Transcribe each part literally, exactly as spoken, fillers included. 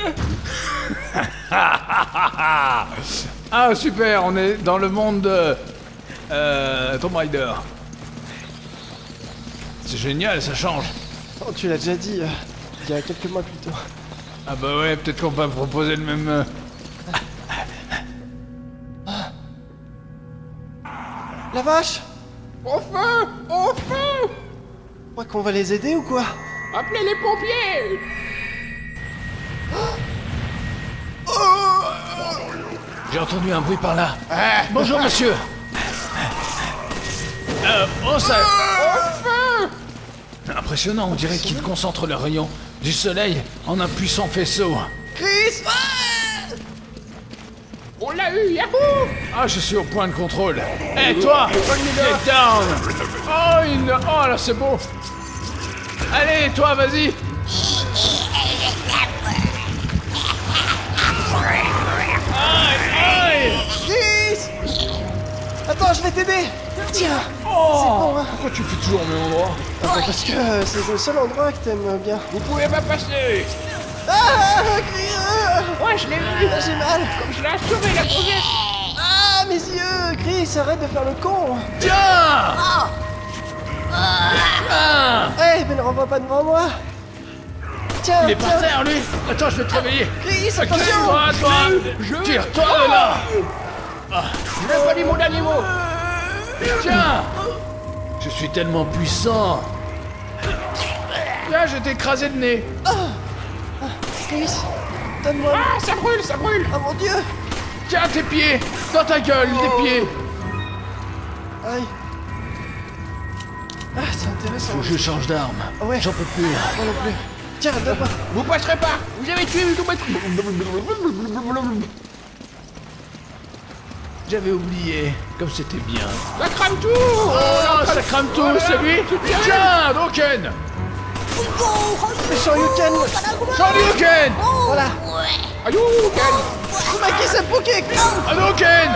Ah super, on est dans le monde de euh, Tomb Raider. C'est génial, ça change. Oh, tu l'as déjà dit, euh, il y a quelques mois plus tôt. Ah bah ouais, peut-être qu'on va proposer le même... Euh... La vache! Au feu! Au feu! On croit qu'on va les aider ou quoi? Appelez les pompiers! J'ai entendu un bruit par là. Bonjour monsieur. Euh, oh ça... Au feu! Impressionnant, on dirait qu'ils concentrent leurs rayons du soleil en un puissant faisceau. Chris! On l'a eu, yahoo! Ah, je suis au point de contrôle. Hé, toi! Get down! Oh, il... oh là, c'est beau! Allez, toi, vas-y! Aïe, aïe! Chris! Attends, je vais t'aider! Tiens! Oh! C'est bon, hein? Pourquoi tu fais toujours au même endroit? Ah, bah, parce que euh, c'est le seul endroit que t'aimes bien. Vous pouvez pas passer! Ah! Chris! Ouais, je l'ai vu! Ah, j'ai mal! Je l'ai assuré, la grossesse! Ah, mes yeux! Chris, arrête de faire le con! Tiens! Ah! Eh, mais ne renvoie pas devant moi! Tiens! Il est tiens. par terre, lui! Attends, je vais te réveiller! Chris, Ok, attention! toi, toi! Je- Tire-toi de là! Je n'ai pas dit mon animaux! Tiens! Je suis tellement puissant! Tiens, je t'ai écrasé le nez! Chris, donne-moi... Ah, ça brûle, ça brûle! Oh mon dieu! Tiens, tes pieds! Dans ta gueule, tes pieds! Aïe! Ah, c'est intéressant. Faut que je change d'arme. Ah ouais. J'en peux plus. Moi non plus. Tiens, donne-moi. Vous passerez pas! Vous avez tué tout maître! J'avais oublié, comme c'était bien. Ça crame tout! Oh, ça crame tout, c'est lui! Tiens, Doken! Méchant Yuken! Shoryuken! Voilà! Ayou, Ken! Tsumaki Senpuke! Hadouken!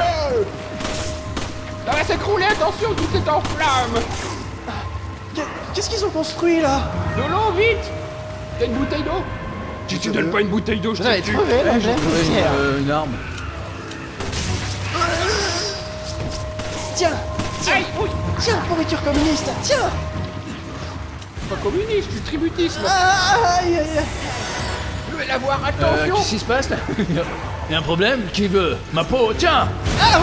Ça va s'écrouler, attention, tout est en flammes! Qu'est- Qu'est-ce qu'ils ont construit là? De l'eau, vite! T'as une bouteille d'eau? Si tu donnes pas une bouteille d'eau, je J'en avais te tue! trouvé là, j'ai une, euh, une arme. Tiens! Tiens! Aïe, oui! Tiens, pourriture communiste! Tiens! Pas communiste, du tributisme! Ah, aïe aïe aïe! Je vais l'avoir, Euh, attention! qu'est-ce qui se passe là? Il y a un problème? Qui veut? Ma peau, tiens! Ah,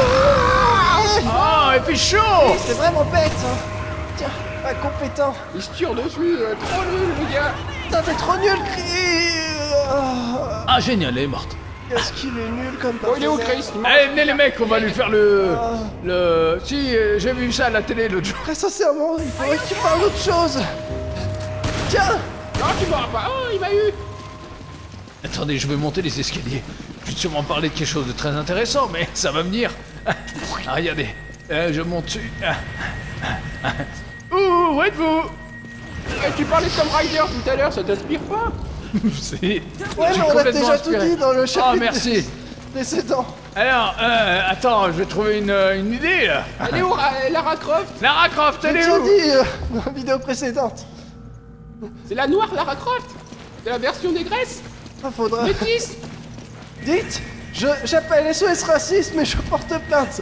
Oh, et puis chaud! c'est vraiment bête ça! Tiens, incompétent! Il se tire dessus, euh, trop nul, le gars! Putain, t'es trop nul, Chris! Ah, Ah, génial, elle est morte. qu'est-ce qu'il est nul comme Bon, il est où, partenaire. Chris? Il manque- Allez, venez les mecs, on va lui faire le... Ah. Le... Si, euh, j'ai vu ça à la télé l'autre jour. Très sincèrement, il faudrait que tu parles d'autre chose! Tiens! Non, tu m'auras pas! Oh, il m'a eu! Attendez, je vais monter les escaliers. Je vais sûrement parler de quelque chose de très intéressant, mais ça va venir. Ah, regardez, Euh, je monte dessus. Ah, ah, ah. Ouh, où êtes-vous? Eh, tu parlais de Tomb Raider tout à l'heure, ça t'inspire pas? C'est... Ouais, je mais suis on a complètement déjà tout inspiré. dit dans le chapitre Oh, merci. précédent. Alors, euh, attends, je vais trouver une, euh, une idée, là. Elle est où, Ra- Lara Croft? Lara Croft, J'ai elle est déjà où? dit euh, dans la vidéo précédente. C'est la noire Lara Croft? C'est la version négresse? Ah, faudra... Métis? Dites, je j'appelle S O S racisme et je porte plainte.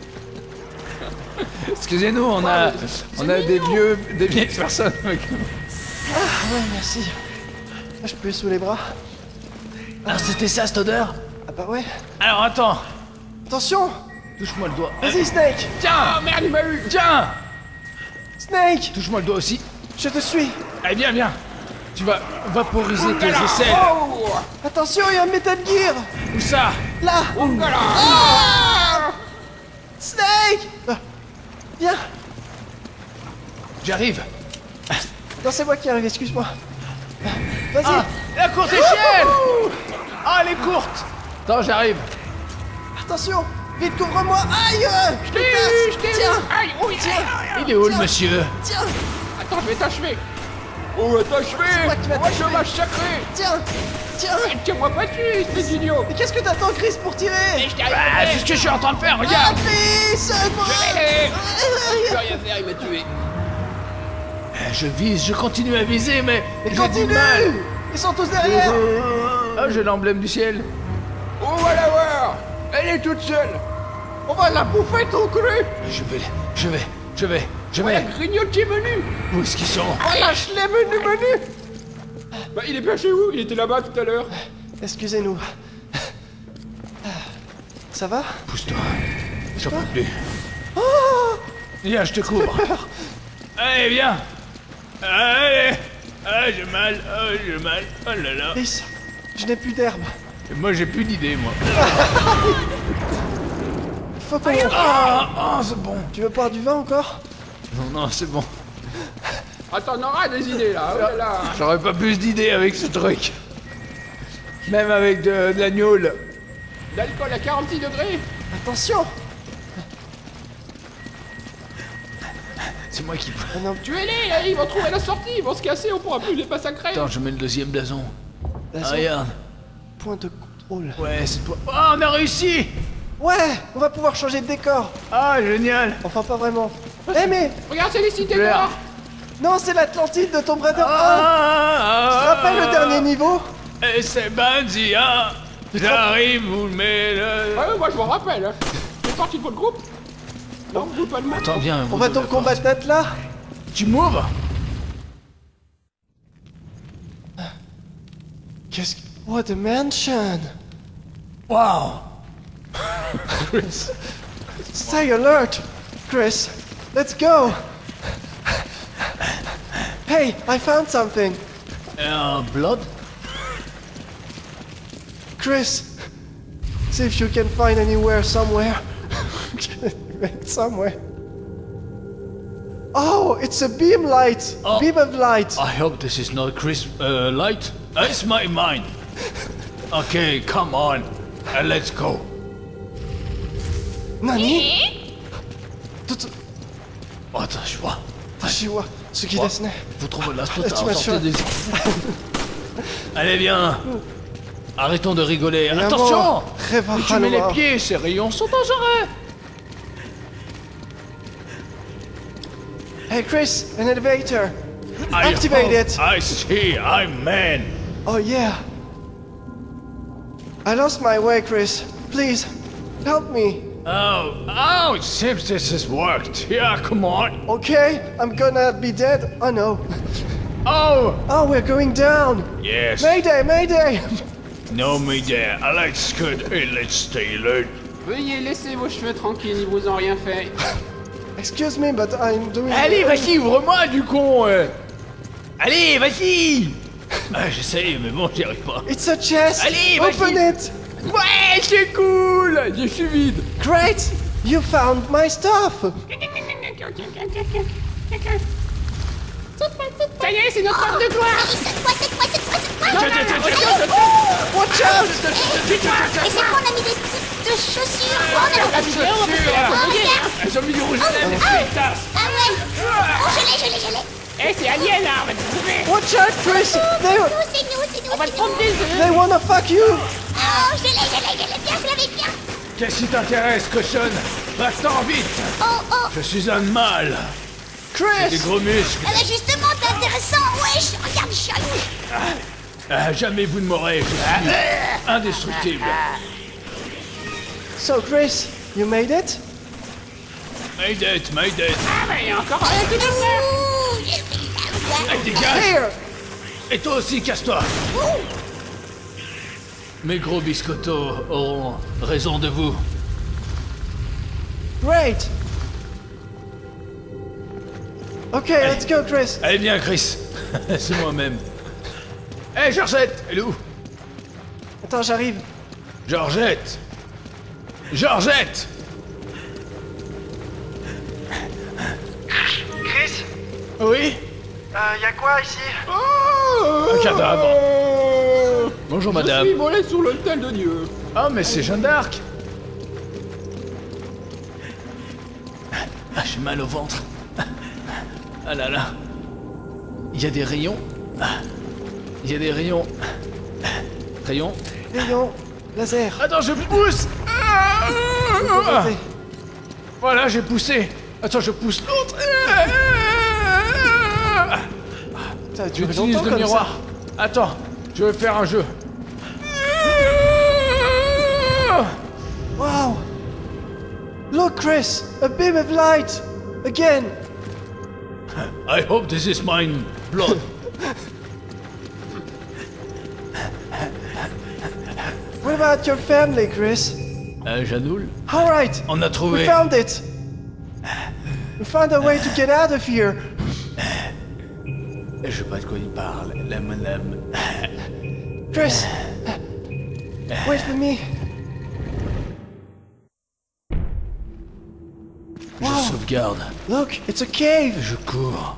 Excusez-nous, on a, Ouais, on a des vieux, des vieilles personnes avec nous. Ah ouais, merci. Là, je peux sous les bras. Ah, c'était ça, cette odeur? Ah bah ouais. Alors, attends, Attention! touche-moi le doigt. Vas-y, Snake! Tiens, Ah merde, il m'a eu! tiens, Snake! touche-moi le doigt aussi. Je te suis! Allez, viens, viens. Tu vas vaporiser tes Oulala. aisselles. Oh! Attention, il y a un Metal Gear! Où ça? Là! Oulala. Ah Snake! Ah, Viens! J'arrive. Non, c'est moi qui arrive, excuse-moi. Vas-y! Ah, la courte échelle. Ah, elle est courte. Attends, j'arrive. Attention! Vite, couvre-moi! Aïe! Je te Je tasse! t'ai eu! Tiens! Aïe, oui! Tiens! Il est où, le Tiens. monsieur? Tiens! Attends, je vais t'achever! Oh, t'achever! moi qui vais Moi, t'achever. je massacré! Tiens! Tiens! Tiens-moi pas dessus, espèce d'idiot! Mais qu'est-ce que t'attends, Chris, pour tirer? Je t'ai Ah, c'est ce que je suis en train de faire, Ah, regarde. Chris! Aide-moi! Je vais Ah, peux rien faire, il m'a tué! Euh, Je vise, je continue à viser, mais Mais j'ai du continue! mal. Ils sont tous derrière! Ah, j'ai l'emblème du ciel. On va la voir. Elle est toute seule. On va la bouffer ton cru. Je vais, je vais, je vais, je On va vais. grignoter menu. Où est-ce qu'ils sont? On lâche les menus menus. Bah il est bien chez vous, il était là-bas tout à l'heure. Excusez-nous. Ça va? Pousse-toi. J'en peux plus. Viens, je te couvre. Allez, viens. Allez. Ah, j'ai mal. Ah, j'ai mal. Oh là là. Chris, je n'ai plus d'herbe. Et moi, j'ai plus d'idée, moi. Faut qu'on... Ah, ah, c'est bon. Tu veux boire du vin encore? Non, non, c'est bon. Attends, on aura des idées là. Oh là là. J'aurais pas plus d'idées avec ce truc. Même avec de, de la gnôle. D'alcool à quarante-six degrés. Attention. C'est moi qui... Ah non, Tuez-les, ils vont trouver la sortie, ils vont se casser, on pourra plus les massacrer. Attends, je mets le deuxième blason. là, Ah, c'est regarde. point de contrôle. Ouais, c'est toi. Oh, on a réussi. Ouais, on va pouvoir changer de décor. Ah, génial. Enfin, pas vraiment. Eh mais, Regarde, c'est les cités Claire. noires. non, c'est l'Atlantide de Tomb Raider un. Ah, Tu te rappelles le dernier niveau? Et c'est Banzia. J'arrive, vous le mets le... Ah ouais, moi je m'en rappelle. Hein. C'est parti de votre groupe. Non, vous pas de moi. Attends, viens. On va donc combattre Nat là? Tu m'ouvres? Qu'est-ce que... What a mansion! Wow. Stay alert! Chris, let's go! Hey, I found something! Uh, blood? Chris, see if you can find anywhere somewhere. somewhere. Oh, it's a beam light! Oh. Beam of light! I hope this is not Chris uh, light. Uh, it's my mind. Okay, come on. Uh, let's go. Nani? Tout... Oh, attends, je vois. 私は好きですね。 Vous trouvez la Tu m'as sortez des... Allez, viens. Arrêtons de rigoler. Attention. Mais tu mets les pieds, ces rayons sont dangereux. Hey Chris, an elevator! I Activate hope it. I see, I'm man. Oh yeah! I lost my way, Chris. Please, help me. Oh, oh, it seems this has worked. Yeah, come on. Okay, I'm gonna be dead. Oh no. Oh, Oh, we're going down. yes. Mayday, mayday! No, me there. Let's good. Let's stay alert. Veuillez laisser vos cheveux tranquilles, ils vous ont rien fait. Excuse me, but I'm doing... Allez, vas-y, ouvre-moi, du con. euh. Allez, vas-y. Ah, j'essaye, mais bon, j'y arrive pas. It's a chest! Allez, Open vas-y. it! Ouais, c'est cool. Je suis vide. Great! You found my stuff! Ça y est, c'est notre heure de gloire. Cette fois, cette fois, cette fois, cette fois. Tiens, tiens, tiens, tiens, tiens. Watch out! Et c'est quoi, on a mis des petites chaussures. Oh, on a mis des Chaussures, Oh, regarde. elles ont mis du rouge à lèvres, des pétasses. Ah ouais. Oh, je l'ai, je l'ai, je l'ai. Eh, c'est Alien là, on va te trouver. Watch out, Chris! They, Nous, c'est nous, c'est nous, On va te c'est prendre nous. des œufs. they wanna fuck you! Oh, je l'ai, je l'ai, je l'ai bien, je l'avais bien. Qu'est-ce qui t'intéresse, cochonne? Va-t'en vite. Oh, oh. Je suis un mâle. Des Chris! gros muscles. Ah bah justement, t'es intéressant. Wesh, regarde, je suis Ah, jamais vous ne m'aurez. Je suis indestructible. So, Chris, you made it? Made it, made it. Ah, bah, il y a encore rien qui nous fait. Ouh, j'ai pris la voix. Allez, dégage. Here! Et toi aussi, casse-toi. Mes gros biscottos auront raison de vous. Great! Okay, let's go, Chris. Allez, bien, Chris. C'est moi-même. Hé, hey, Georgette, elle est où? Attends, j'arrive. Georgette. Georgette. Chris, Oui? euh, y'a quoi ici? Un cadavre. Bonjour, Je madame. suis volé sur l'autel de Dieu. Ah, mais c'est Jeanne d'Arc. Ah, j'ai mal au ventre. Ah là là. Il y a des rayons. Ah, il y a des rayons. Rayons. Rayon, laser. Attends, je pousse. Ah, ah. Voilà, j'ai poussé. Attends, je pousse l'autre. Ça a duré J'utilise longtemps le comme miroir. Attends, je vais faire un jeu. Ah. Wow! Look, Chris! A beam of light! Again! I hope this is mine blood. What about your family, Chris? Euh, Janoul, Alright! on a We trouvé. found it! We found a way to get out of here! Je sais pas de quoi il parle. La madame. Chris! Wait for me! Je Wow. sauvegarde. Look, it's a cave! Je cours.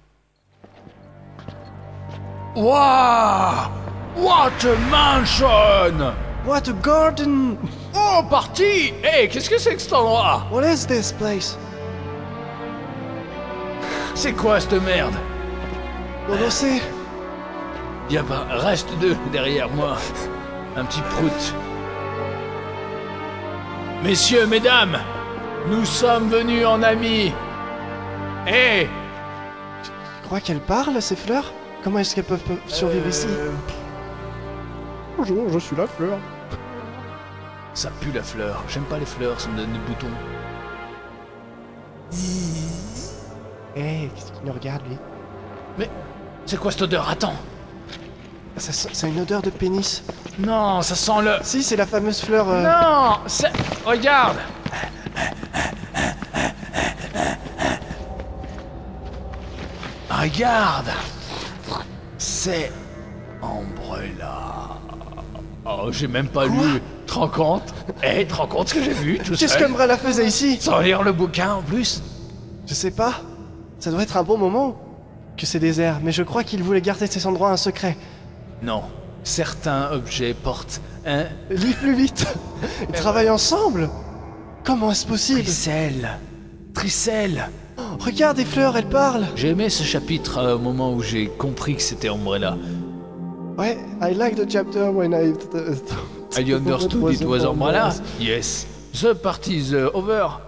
Waouh! What a mansion! What a garden! Oh, parti! Hey, qu'est-ce que c'est que cet endroit? What is this place? C'est quoi cette merde? Non, non, c'est... Y'a pas, reste deux derrière moi. Un petit prout. Messieurs, mesdames, nous sommes venus en amis. Hé! Tu crois qu'elles parlent, ces fleurs? Comment est-ce qu'elles peuvent peuvent survivre ici? Bonjour, je suis la fleur. Ça pue la fleur. J'aime pas les fleurs, ça me donne des boutons. Hé, qu'est-ce qu'il nous regarde, lui? Mais c'est quoi cette odeur? Attends. Ça sent- C'est une odeur de pénis. Non, ça sent le... Si, c'est la fameuse fleur... euh, Non, c'est... Regarde. Regarde. C'est... Umbrella. Oh, j'ai même pas lu. Te rends compte? Eh, te rends compte ce que j'ai vu tout Qu'est-ce seul? qu'Umbrella faisait ici? Sans lire le bouquin en plus? Je sais pas. Ça doit être un bon moment que c'est désert, mais je crois qu'il voulait garder cet endroit un secret. Non. Certains objets portent un... Lis plus vite. Ils travaillent ensemble. Comment est-ce possible? Tricelle. Tricelle. Oh, regarde, les fleurs, elles parlent. J'ai aimé ce chapitre euh, au moment où j'ai compris que c'était Umbrella. Ouais, I like the chapter when I... I understood it was Umbrella. Yes. The party is uh, over.